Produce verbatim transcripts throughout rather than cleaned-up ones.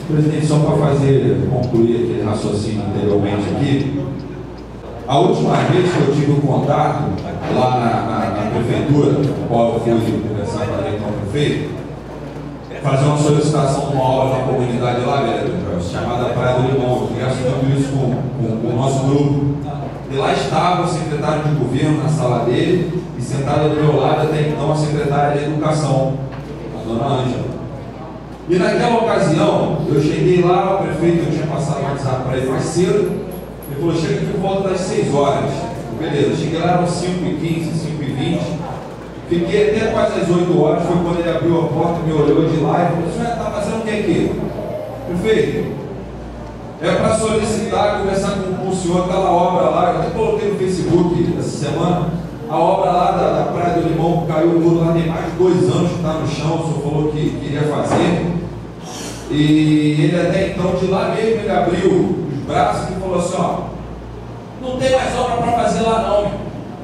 Presidente, só para fazer, concluir aquele raciocínio anteriormente aqui, a última vez que eu tive um contato lá na, na, na prefeitura, no qual eu fui conversar com o prefeito, fazer uma solicitação de uma obra na comunidade lá, velho, chamada Praia do Limão. Eu fui assumindo isso com, com, com o nosso grupo. E lá estava o secretário de governo na sala dele, e sentada do meu lado até então a secretária de educação, a dona Ângela. E naquela ocasião, eu cheguei lá, o prefeito, eu tinha passado o WhatsApp para ele mais cedo, ele falou, chega aqui por volta das seis horas. Beleza, cheguei lá às cinco e quinze, cinco e vinte, fiquei até quase às oito horas, foi quando ele abriu a porta, me olhou de lá e falou, o senhor está fazendo o que aqui? Prefeito, é para solicitar, conversar com, com o senhor, aquela obra lá, eu até coloquei no Facebook essa semana, a obra lá da, da Praia do Limão, que caiu o muro lá, tem mais de dois anos que está no chão, o senhor falou que queria fazer, e ele até então, de lá mesmo, ele abriu os braços e falou assim, ó, não tem mais obra para fazer lá não, meu.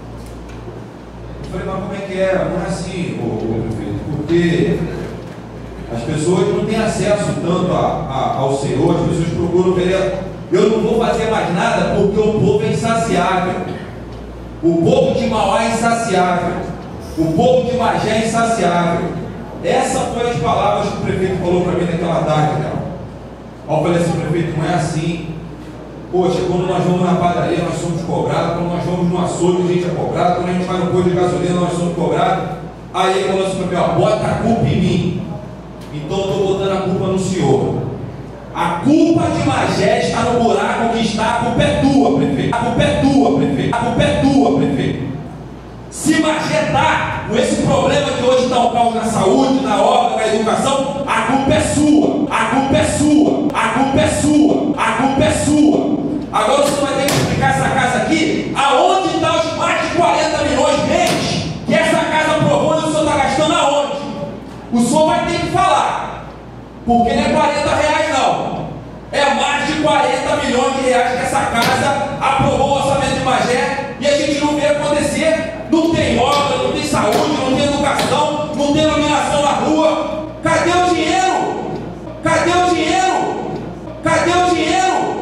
Eu falei, mas como é que é? Não é assim, ô, ô prefeito, porque as pessoas não têm acesso tanto a, a, ao Senhor, as pessoas procuram ver, eu não vou fazer mais nada porque o povo é insaciável. O povo de Mauá é insaciável. O povo de Magé é insaciável. Essas foram as palavras que o prefeito falou para mim naquela tarde, cara. Eu falei assim, prefeito, não é assim. Poxa, quando nós vamos na padaria, nós somos cobrados. Quando nós vamos no açougue, a gente é cobrado. Quando a gente vai no posto de gasolina, nós somos cobrados. Aí ele falou assim para mim, ó, bota a culpa em mim. Então eu estou botando a culpa no senhor. A culpa de Magé está no buraco que está, a culpa é tua, prefeito. A culpa é tua, prefeito. A culpa é tua, prefeito. Se Magé está com esse problema que hoje está o caos na saúde, na obra, na educação, a culpa é sua. A culpa é sua. A culpa é sua. A culpa é sua. Agora você vai ter que explicar essa casa aqui, aonde está os mais de quarenta milhões mês que essa casa aprovou e o senhor está gastando aonde? O senhor vai ter que falar. Porque não é quarenta reais não, é mais de quarenta milhões de reais que essa casa aprovou o orçamento de Magé e a gente não vê acontecer. Não tem obra, não tem saúde, não tem educação, não tem iluminação na rua. Cadê o dinheiro? Cadê o dinheiro? Cadê o dinheiro?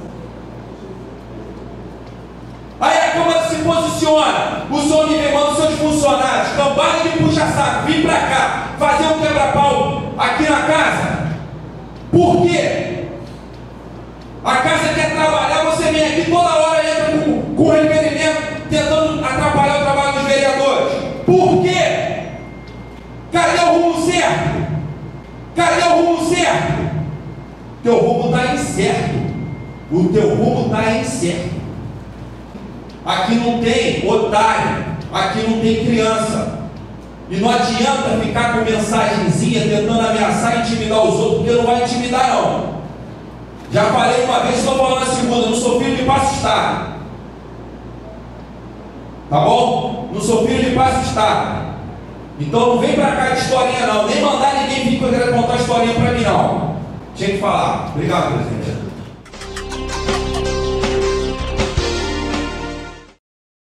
Aí a Câmara se posiciona, o senhor me manda os seus funcionários, cambada de puxa-saco, vir para cá, fazer um quebra-pau aqui na casa. Por quê? A casa quer trabalhar, você vem aqui toda hora entra com, com requerimento, tentando atrapalhar o trabalho dos vereadores. Por quê? Cadê o rumo certo? Cadê o rumo certo? Teu rumo está incerto. O teu rumo está incerto. Aqui não tem otário, aqui não tem criança. E não adianta ficar com mensagenzinha tentando ameaçar e intimidar os outros, porque não vai intimidar não. Já falei uma vez, estou falando a segunda, não sou filho de Passo Estado. Tá bom? Não sou filho de Passo Estado. Então não vem pra cá de historinha não, nem mandar ninguém vir querendo contar historinha pra mim não. Tinha que falar. Obrigado, presidente.